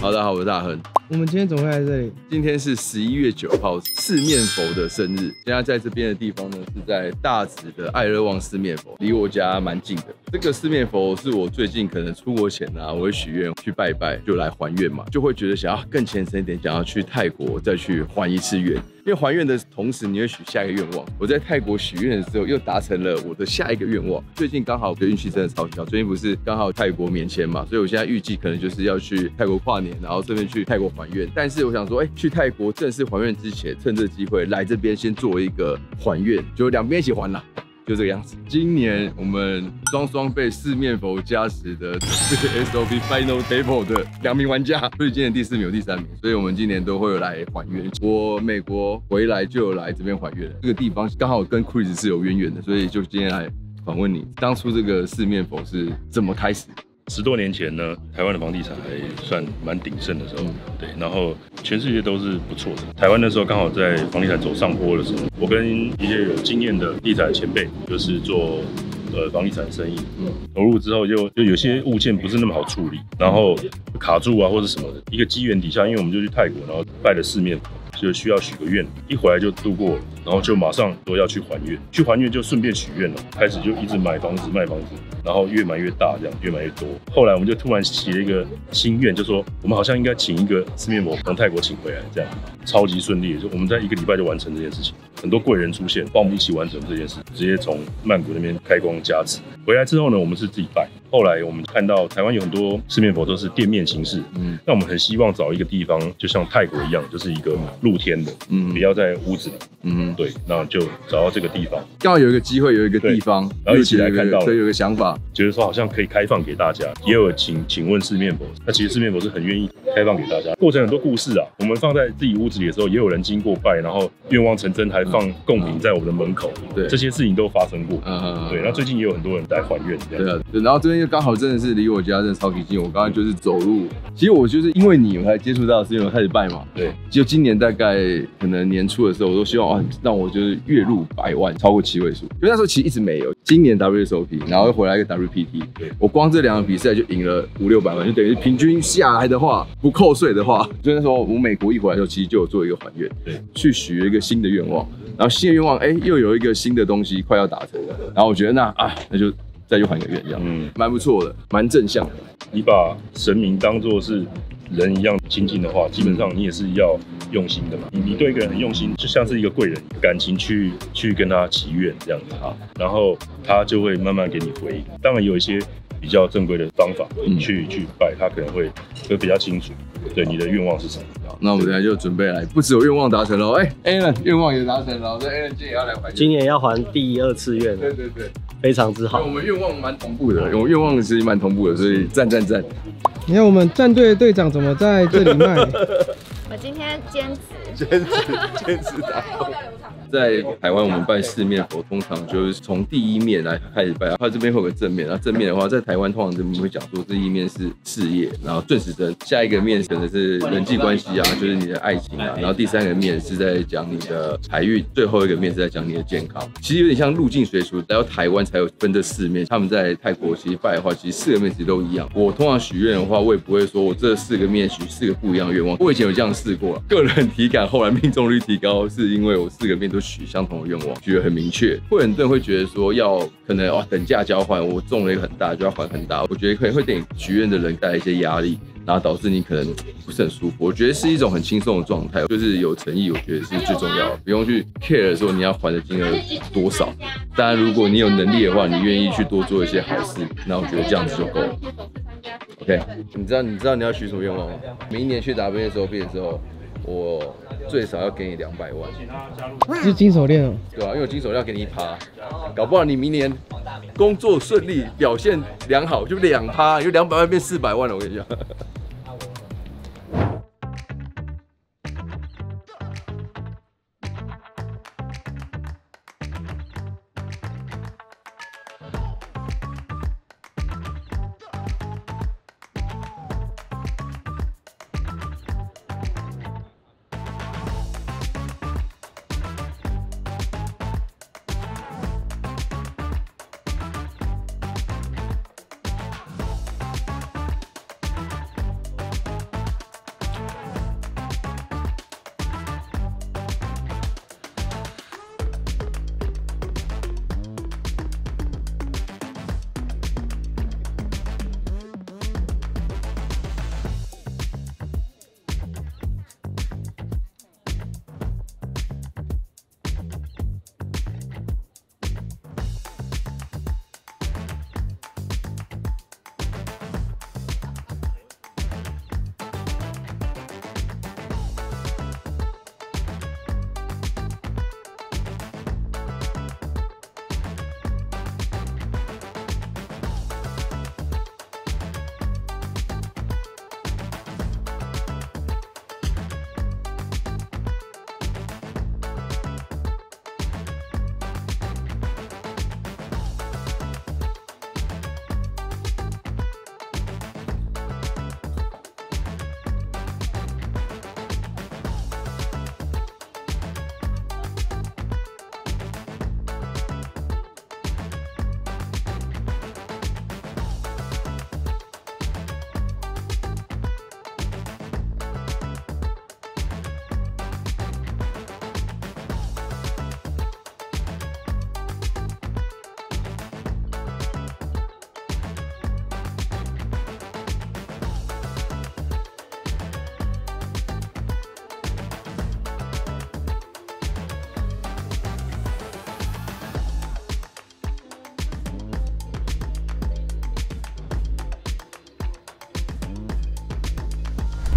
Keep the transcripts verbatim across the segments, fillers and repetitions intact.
好的，好，我是大亨。 我们今天怎么会在这里？ 今天是十一月九号，四面佛的生日。现在在这边的地方呢，是在大直的爱乐旺四面佛，离我家蛮近的。这个四面佛是我最近可能出国前啊，我会许愿去拜拜，就来还愿嘛，就会觉得想要更虔诚一点，想要去泰国再去还一次愿。因为还愿的同时，你会许下一个愿望。我在泰国许愿的时候，又达成了我的下一个愿望。最近刚好我的运气真的超级好，最近不是刚好泰国免签嘛，所以我现在预计可能就是要去泰国跨年，然后顺便去泰国还愿。但是我想说，哎、欸，去泰国正式还愿之前，趁这个机会来这边先做一个还愿，就两边一起还啦。就这个样子。今年我们双双被四面佛加持的这个 S O P Final Table 的两名玩家，所以今年第四名有第三名，所以我们今年都会有来还愿。我美国回来就有来这边还愿，这个地方刚好跟 Chris 是有渊源的，所以就今天来访问你，当初这个四面佛是怎么开始的？ 十多年前呢，台湾的房地产还算蛮鼎盛的时候，对，然后全世界都是不错的。台湾那时候刚好在房地产走上坡的时候，我跟一些有经验的地产前辈，就是做呃房地产生意，投入之后就就有些物件不是那么好处理，然后卡住啊或者什么的。一个机缘底下，因为我们就去泰国，然后拜了四面佛，就需要许个愿，一回来就度过了，然后就马上说要去还愿，去还愿就顺便许愿了，开始就一直买房子卖房子。然后越买越大，这样越买越多。后来我们就突然起了一个心愿，就说我们好像应该请一个四面佛从泰国请回来，这样超级顺利，就我们在一个礼拜就完成这件事情。很多贵人出现，帮我们一起完成这件事，直接从曼谷那边开光加持。回来之后呢，我们是自己拜。后来我们看到台湾有很多四面佛都是店面形式，嗯，那我们很希望找一个地方，就像泰国一样，就是一个露天的，嗯，不要在屋子里，嗯，对，那就找到这个地方。 刚好有一个机会，有一个地方， 然后一起来看到了， 所以有个想法， 觉得说好像可以开放给大家，也有请请问四面佛，那其实四面佛是很愿意开放给大家。过程很多故事啊，我们放在自己屋子里的时候，也有人经过拜，然后愿望成真，还放贡品在我们的门口，对，这些事情都发生过，嗯，对。那最近也有很多人来还愿，这样， 对啊，对，然后这边就刚好真的是离我家真的超级近，我刚刚就是走路，其实我就是因为你我才接触到，是因为我开始拜嘛，对，就今年大概可能年初的时候，我都希望啊，让我就是月入百万，超过七位数，因为那时候其实一直没有，今年 W S O P， 然后又回来一个 W P T， 我光这两个比赛就赢了五六百万，就等于平均下来的话，不扣税的话，所以那时候我美国一回来的时候，其实就有做一个还愿，对，去许了一个新的愿望，然后新的愿望，哎、欸，又有一个新的东西快要达成了，然后我觉得那啊，那就再去还个愿，这样，嗯，蛮不错的，蛮正向的。 你把神明当作是人一样亲近的话，基本上你也是要用心的嘛。你你对一个人很用心，就像是一个贵人，感情去去跟他祈愿这样子啊，然后他就会慢慢给你回应。当然有一些比较正规的方法，嗯、去去拜，他可能会会比较清楚，对你的愿望是什么。 那我们等下就准备来，不只有愿望达成了，哎、欸、，Alan 愿望也达成了，所以 Alan 今年也要来还愿。 今年要还第二次愿， 对对对， 非常之好。 我们愿望蛮同步的，我们愿望其实蛮同步的，所以赞赞赞。 你看我们战队的队长怎么在这里卖？ 我今天坚持， 坚持坚持打工。在台湾，我们拜四面佛，通常就是从第一面来开始拜，它这边会有个正面，然后正面的话，在台湾通常这边会讲说，这一面是事业，然后顺时针，下一个面可能是人际关系啊，就是你的爱情啊，然后第三个面是在讲你的财运，最后一个面是在讲你的健康。其实有点像入境随俗，来到台湾才有分这四面。他们在泰国其实拜的话，其实四个面其实都一样。我通常许愿的话，我也不会说我这四个面许四个不一样的愿望。我以前有这样试过，个人体感后来命中率提高，是因为我四个面都许相同的愿望，许得很明确。会很多人会觉得说要可能哦等价交换，我中了一个很大就要还很大，我觉得可能会给许愿的人带来一些压力，然后导致你可能不是很舒服。我觉得是一种很轻松的状态，就是有诚意，我觉得是最重要的，不用去 care 说你要还的金额多少。当然，如果你有能力的话，你愿意去多做一些好事，那我觉得这样子就够了。OK， 你知道你知道你要许什么愿望吗？明年去 W S O P 的时候，我最少要给你两百万。 是金手链哦， 对吧、啊？因为我金手链要给你一趴，搞不好你明年工作顺利，表现良好，就两趴，因为两百万变四百万了。我跟你讲。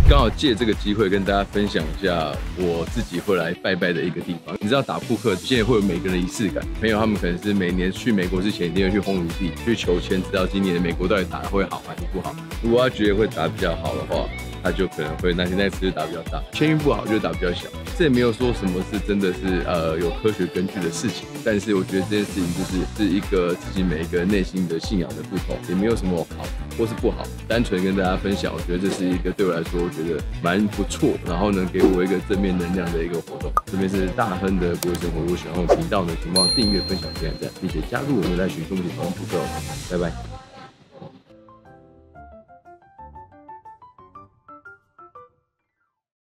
刚好借这个机会跟大家分享一下我自己会来拜拜的一个地方。你知道打扑克现在会有每个人仪式感，朋友他们可能是每年去美国之前一定会去烘炉地去求签，知道今年的美国到底打得会好还是不好。如果他觉得会打得比较好的话，他就可能会那天那次就打比较大，签运不好就打比较小。这也没有说什么是真的是呃有科学根据的事情，但是我觉得这件事情就是是一个自己每一个人内心的信仰的不同，也没有什么好或是不好，单纯跟大家分享。我觉得这是一个对我来说我觉得蛮不错，然后呢给我一个正面能量的一个活动。这边是大亨的国生活，如果喜欢我频道呢，请帮我订阅、分享、点赞，并且加入我们来寻兄弟讨论扑克哦，拜拜。